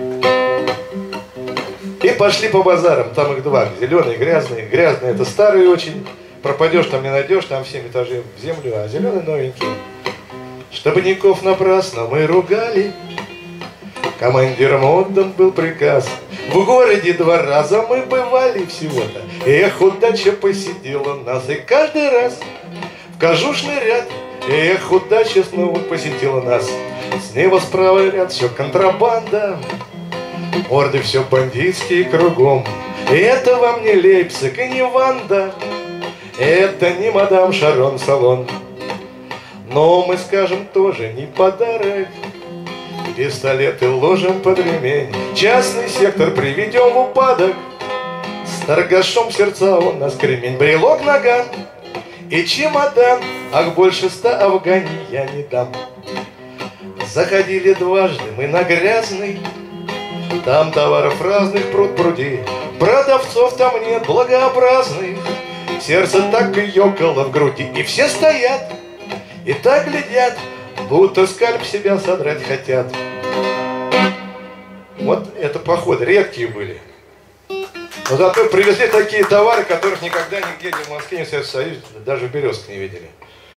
И пошли по базарам, там их два, зеленые, грязные. Грязные это старые очень, пропадешь там не найдешь, там 7 этажей в землю, а зеленый новенький. Штабников напрасно мы ругали, командиром отдан был приказ. В городе 2 раза мы бывали всего-то. Эх, удача посетила нас, и каждый раз в кожушный ряд. Эх, удача снова посетила нас. Слева, справа ряд, все контрабанда. Орды все бандитские кругом. И это вам не Лейпциг и не Ванда. Это не мадам Шарон Салон. Но мы скажем тоже не подарок. Пистолеты ложим под ремень. Частный сектор приведем в упадок. С торгашом сердца он нас кремень. Брелок, наган и чемодан. Ах, больше 100 Афгани я не дам. Заходили дважды мы на грязный. Там товаров разных пруд-пруди. Продавцов там нет благообразных. Сердце так и ёкало в груди. И все стоят и так глядят, будто скальп себя содрать хотят. Вот это походы редкие были. Но зато привезли такие товары, которых никогда нигде ни в Москве, ни в Советском Союзе, даже в Березках не видели.